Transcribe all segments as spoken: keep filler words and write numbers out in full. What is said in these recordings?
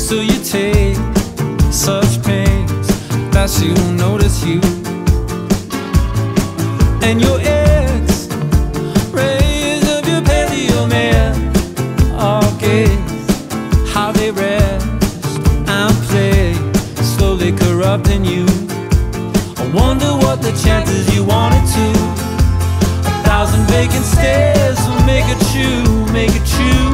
So you take such pains that she will notice you. And your ex rays of your paleo man all gaze how they rest and play, slowly corrupting you. I wonder what the chances you wanted to. A thousand vacant stares will make it true, make it true.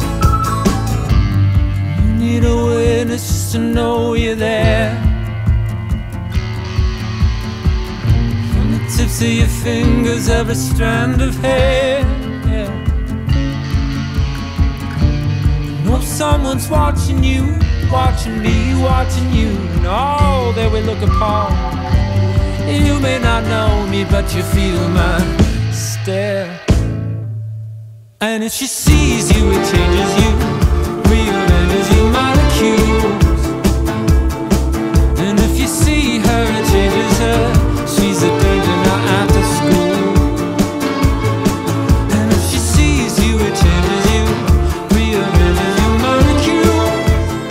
You need a witness just to know you're there. From the tips of your fingers, every strand of hair. Know someone's watching you, watching me, watching you. And all that we look upon. You may not know me, but you feel my stare. And if she sees you, it changes you, rearranges your molecules. And if you see her, it changes her. She's a danger now after school. And if she sees you, it changes you, rearranges your molecules.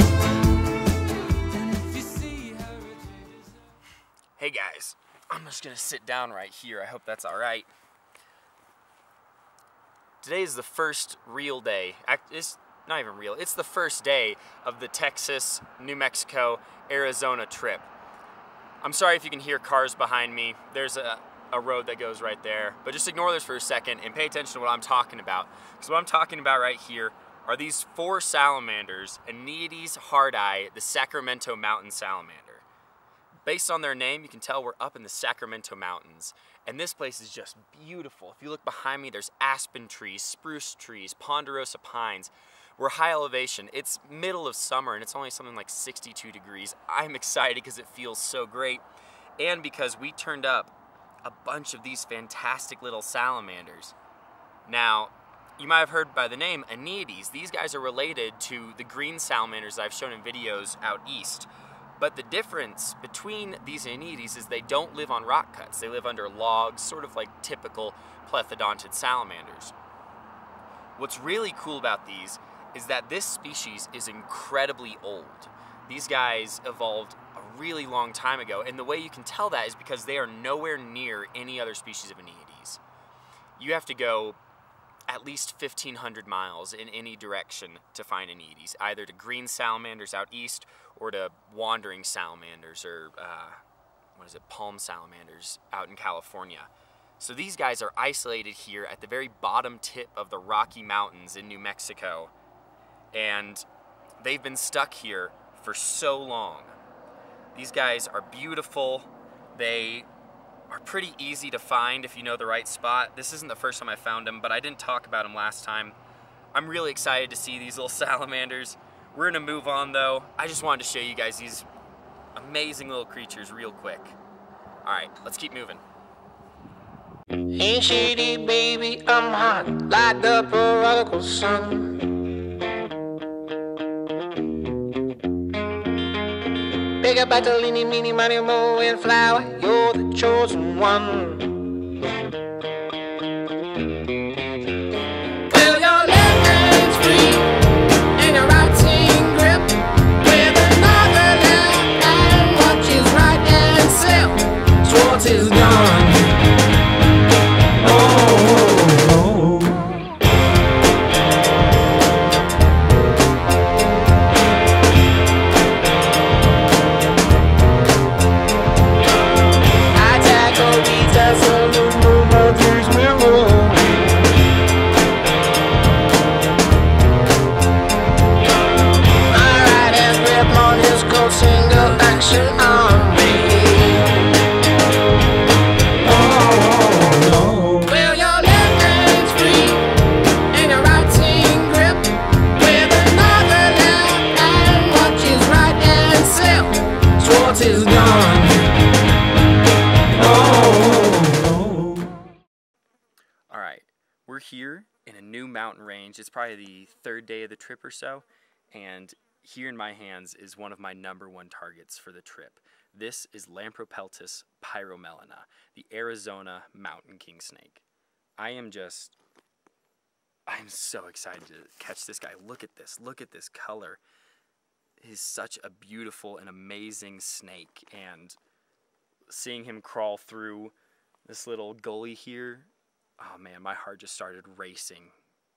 And if you see her, it changes her. Hey guys, I'm just gonna sit down right here. I hope that's all right. Today is the first real day. It's not even real. It's the first day of the Texas, New Mexico, Arizona trip. I'm sorry if you can hear cars behind me. There's a, a road that goes right there. But just ignore this for a second and pay attention to what I'm talking about. Because what I'm talking about right here are these four salamanders, Aeneades hardeye, the Sacramento Mountain salamander. Based on their name, you can tell we're up in the Sacramento Mountains. And this place is just beautiful. If you look behind me, there's aspen trees, spruce trees, ponderosa pines. We're high elevation. It's middle of summer and it's only something like sixty-two degrees. I'm excited because it feels so great. And because we turned up a bunch of these fantastic little salamanders. Now, you might have heard by the name Aeneades. These guys are related to the green salamanders I've shown in videos out east. But the difference between these Aeneades is they don't live on rock cuts. They live under logs, sort of like typical plethodontid salamanders. What's really cool about these is that this species is incredibly old. These guys evolved a really long time ago, and the way you can tell that is because they are nowhere near any other species of Aeneades. You have to go at least fifteen hundred miles in any direction to find Aeneades, either to green salamanders out east or to wandering salamanders or, uh, what is it, palm salamanders out in California. So these guys are isolated here at the very bottom tip of the Rocky Mountains in New Mexico, and they've been stuck here for so long. These guys are beautiful. They are pretty easy to find if you know the right spot. This isn't the first time I found them, but I didn't talk about them last time. I'm really excited to see these little salamanders. We're gonna move on though. I just wanted to show you guys these amazing little creatures real quick. All right, let's keep moving. Ain't shady, baby, I'm hot like the prodigal son. Big up Bartolini, meeny, money, mo, and flower, you're the chosen one. Well, your left hand's free, and your right's in grip, with another left hand watches right and slip. Schwartz is gone. Here in a new mountain range. It's probably the third day of the trip or so, and here in my hands is one of my number one targets for the trip. This is Lampropeltis pyromelana, the Arizona mountain king snake. I am just, I'm so excited to catch this guy. Look at this, look at this color. is such a beautiful and amazing snake, and seeing him crawl through this little gully here, oh man, my heart just started racing.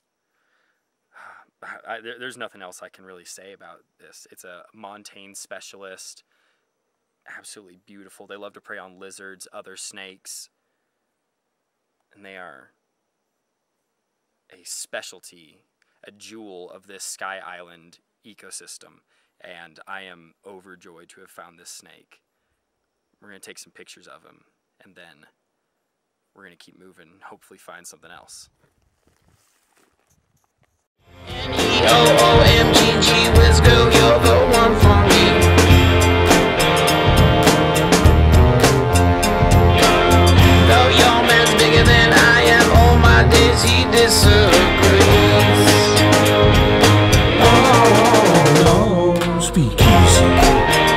I, there, there's nothing else I can really say about this. It's a montane specialist, absolutely beautiful. They love to prey on lizards, other snakes, and they are a specialty, a jewel of this Sky Island ecosystem, and I am overjoyed to have found this snake. We're going to take some pictures of him, and then we're going to keep moving and hopefully find something else. N E O O M G G whiz girl, you're the one for me. Though your man's bigger than I am, all my days he disagrees. Oh, no, speak easy.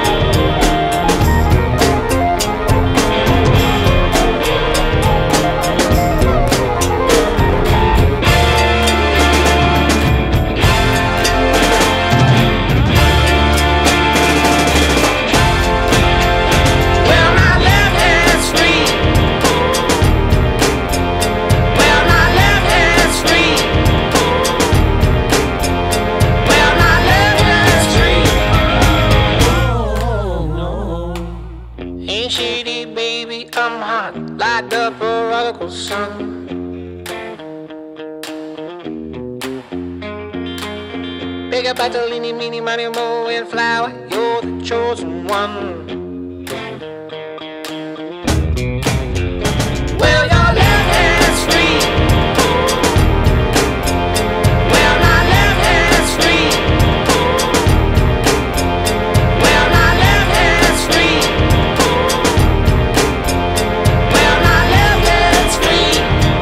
I'm hot, like the prodigal son. Big up Bartolini, meeny, money, mo, and flower, you're the chosen one. Well, your left hand's free. Well, my left hand's free. Well, my left hand's free. Well, my left hand's free.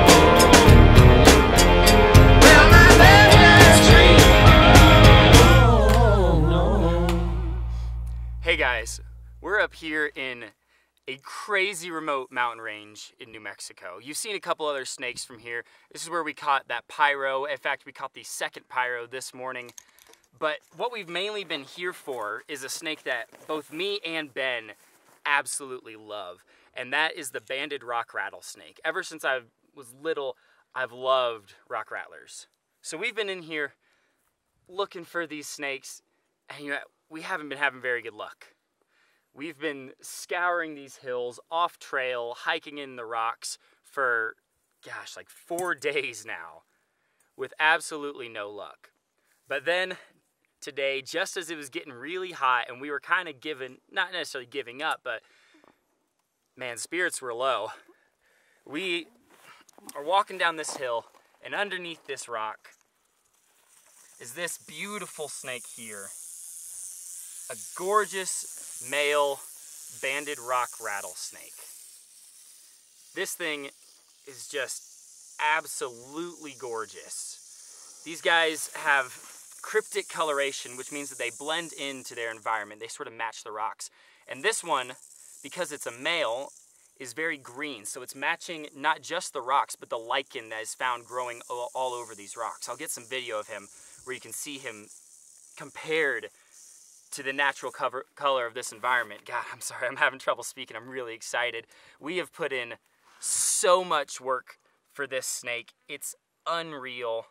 Well, my left hand's free. Oh, no. Hey guys, we're up here in a crazy remote mountain range in New Mexico. You've seen a couple other snakes from here. This is where we caught that pyro. In fact, we caught the second pyro this morning. But what we've mainly been here for is a snake that both me and Ben absolutely love. And that is the banded rock rattlesnake. Ever since I was little, I've loved rock rattlers. So we've been in here looking for these snakes, and you know, we haven't been having very good luck. We've been scouring these hills, off trail, hiking in the rocks for, gosh, like four days now with absolutely no luck. But then today, just as it was getting really hot and we were kind of giving, not necessarily giving up, but man, spirits were low. We are walking down this hill, and underneath this rock is this beautiful snake here. A gorgeous male banded rock rattlesnake. This thing is just absolutely gorgeous. These guys have cryptic coloration, which means that they blend into their environment. They sort of match the rocks. And this one, because it's a male, is very green. So it's matching not just the rocks, but the lichen that is found growing all over these rocks. I'll get some video of him where you can see him compared to the natural cover, color of this environment. God, I'm sorry, I'm having trouble speaking. I'm really excited. We have put in so much work for this snake. It's unreal.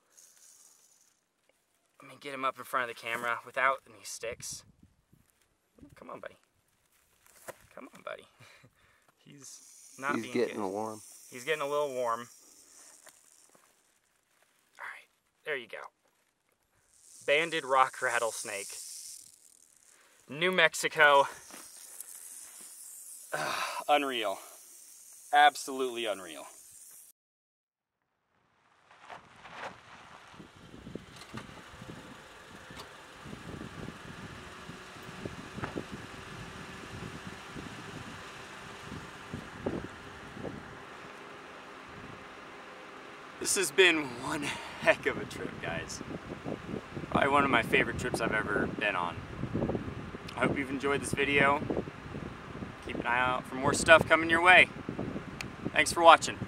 Let me get him up in front of the camera without any sticks. Come on, buddy. Come on, buddy. He's not He's being getting good. warm. He's getting a little warm. All right, there you go. Banded rock rattlesnake. New Mexico. Ugh, unreal. Absolutely unreal. This has been one heck of a trip, guys. Probably one of my favorite trips I've ever been on. I hope you've enjoyed this video. Keep an eye out for more stuff coming your way. Thanks for watching.